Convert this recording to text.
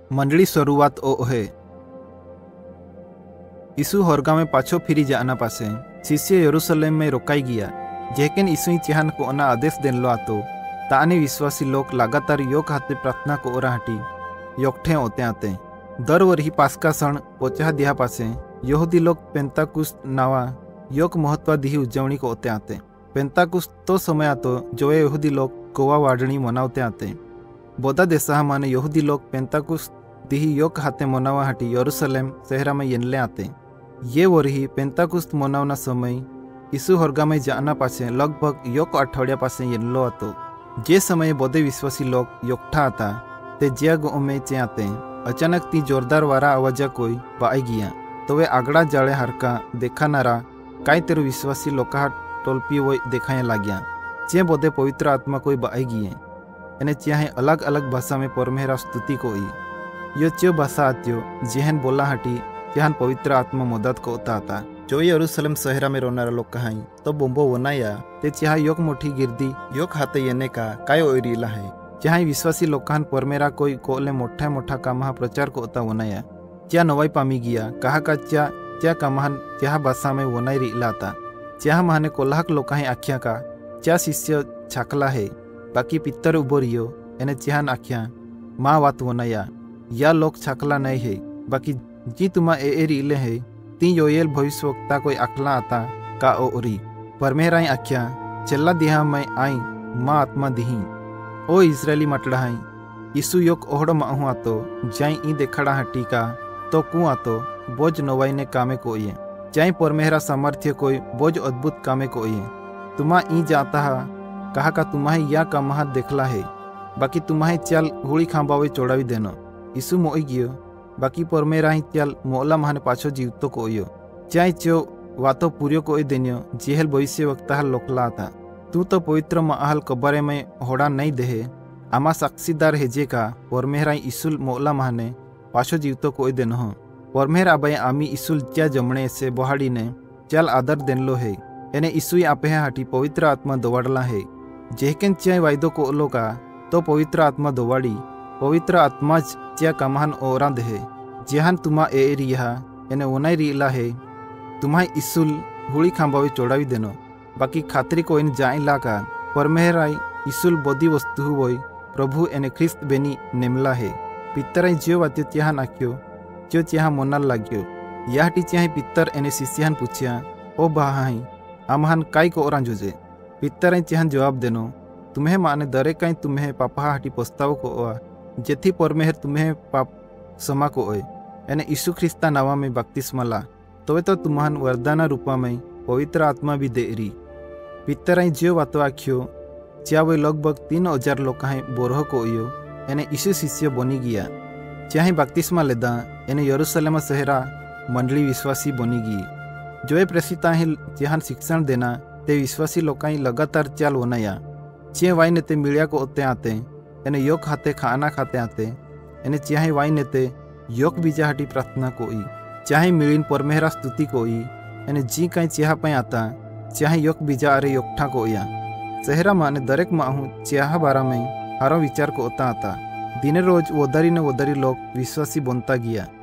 मंडली शुरुआत ओहे यीशु हरगा में पाछो फिरी जाना पासे शिष्य यरूशलेम में रोकाई गया जेकेन यीशु चिहान को ओना आदेश देन लो आतो ताने विश्वासी लोग लगातार योग हाथे प्रार्थना को ओराहटी योगठे होते आते दर वरही पास्का सण पोचा दिया पासे यहूदी लोग पेंताकुस्त नावा योग महत्व दिही उजवणी को होते आते पेंताकुस्त तो समय आतो जो यहूदी लोग गोवा वाडणी मनावते आते बोधा देशा माने यहूदी लोग पेंताकुस्त दिही योग हाथे मनावा हाटी यरूशलेम शहरा में येनले आते ये वरही पेंताकुस्त मनावना समय यीशु हरगा में जाना पासे लगभग योग अठवाडिया पासे येनलो आतो जे समय बोधे विश्वासी लोग योगठा आता ते जिया गो में चे आते अचानक ती जोरदार वारा आवाजा कोई बाई गया तो वे आगड़ा जाड़े हरका देखा नारा काई तेरु विश्वासी लोका टोलपी वो देखाए लाग्या चे बोधे पवित्र आत्मा कोई बाई गिए एने चाहे अलग अलग भाषा में परमेहरा स्तुति कोई यो च्यो भाषा आत्यो जेहन बोला हटी जहान पवित्र आत्मा मदद को आता जो यरूशलेम शहरा में रोनारा लोग कहाई तो बोम्बो वनाया ते चाह योग मोठी गिरदी योग हाथे येने का काय ओरीला है जहाँ विश्वासी लोकान परमेरा कोई कोले मोठा मोठा कामहा प्रचार को होता वनाया क्या नवाई पामी गया कहा का क्या कामहान क्या भाषा में वनाई रिलाता क्या महाने कोल्हाक लोकाही आख्या का क्या शिष्य छाकला है बाकी पित्तर उबोरियो एने चिहान आख्या माँ वात वनाया या लोग छाकला नहीं है बाकी जी तुमा रिले है ती योयल भविष्यवक्ता कोई अकला आता का ओरी परमेहराई आख्या चल्ला दिहा मैं आई माँ आत्मा दिही ओ इजरायली मटड़ाई यीशु योग ओहड़ माहू आतो जाई ई देखाड़ा हटी का तो कु आतो बोझ नवाई ने कामे को ये जाई परमेहरा सामर्थ्य कोई बोझ अद्भुत कामे को ये तुमा ई जाता हा कहा का तुम्हारे या कामहा देखला है बाकी तुम्हारे चल हुड़ी खांबावे चोड़ावी देनो यीशु मोई गियो बाकी परमेरा ही चल मोला महाने पाछो जीवतो को यो चाहे चो वातो पूर्यो को देनियो जेहल भविष्य वक्ता लोकला था तू तो पवित्र महल कबारे में होड़ा नहीं देहे आमा साक्षीदार हेजे का परमेहरा ईसुल मोला महाने पाछो जीवतो को देनो हो परमेहरा आबाई आमी ईसुल क्या जमणे से बोहाड़ी ने चल आदर देन लो है एने ईसुई आपे हाटी पवित्र आत्मा दोवाड़ला है जेहकेन चाय वायदो को ओलो का तो पवित्र आत्मा दोवाड़ी पवित्र आत्मा च्या कामहान ओरा देहे जेहान तुमा रिहा एने ओनाई रिला है तुम्हाय ईसुल हुड़ी खांबावे चोड़ावी देनो बाकी खातरी को इन जाइला का परमेहराई ईसुल बोधी वस्तु हुई प्रभु एने ख्रिस्त बेनी नेमला है पित्तराई ज्यो वात्यो त्याहान आख्यो ज्यो त्याहा मोनाल लाग्यो याहटी चाहे पित्तर एने शिष्यान पूछिया ओ बाहाई आमहान काई को ओरा जुजे पित्तराई त्याहान जवाब देनो तुम्हें माने दरे काई तुम्हें पापा हाटी पस्ताव को ओआ जेथी परमेहर तुम्हें पाप समा को ओए एने यीशु ख्रिस्ता नावा में बपतिस्मा ला तोवे तो तुम्हान वरदाना रूपा में पवित्र आत्मा भी देरी पित्तराई ज्यो वातो आख्यो च्या वे लगभग 3000 लोग बोरह को ओयो एने यीशु शिष्य बनी गया चाहे बपतिस्मा लेदा एने यरूशलेम शहरा मंडली विश्वासी बनी गई जो प्रेसिता ही जहान शिक्षण देना ते विश्वासी लोग लगातार चाल वनाया चे वाई नेते मिलिया को ओते आते एने योग हाथे खाना खाते आते एने चाहे वाई नेते योग बीजा हाटी प्रार्थना कोई चाहे मिलिन परमेहरा स्तुति कोई एने जी कहीं चाह पाए आता चाहे योग बीजा अरे योगठा कोया शहरा माने दरेक माहू चाह बारा में हारो विचार को ओता आता दिने रोज वोदारी ने वोदारी लोग विश्वासी बनता गया।